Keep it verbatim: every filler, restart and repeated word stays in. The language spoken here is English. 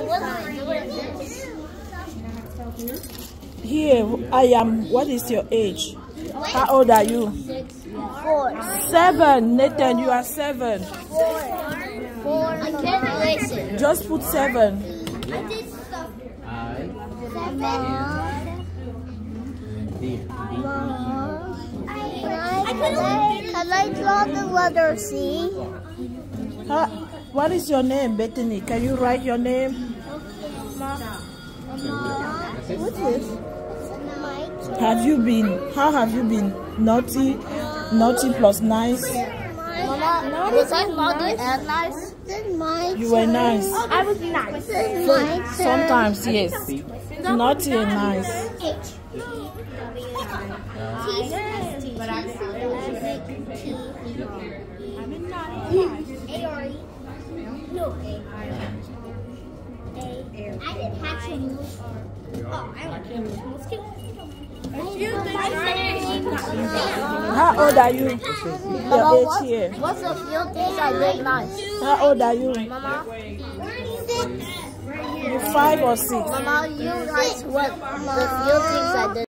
Here, I am. What is your age? How old are you? Four. Seven. Nathan, you are seven. Four. Four. I can't erase it. Just put seven. I did stuff. Seven. Can I draw the letter C? Huh? What is your name, Bethany? Can you write your name? What's this? Have you been, how have you been? Naughty? Naughty plus nice? Mama, was I naughty and nice? You were nice. I was nice. Sometimes, yes. Naughty and nice. No, A. I didn't have to move. Oh, I don't care. How old are you? Your age here. What's the few things I did nice? How old are you? Mama? You five or six? Mama, you nice what the few things I did.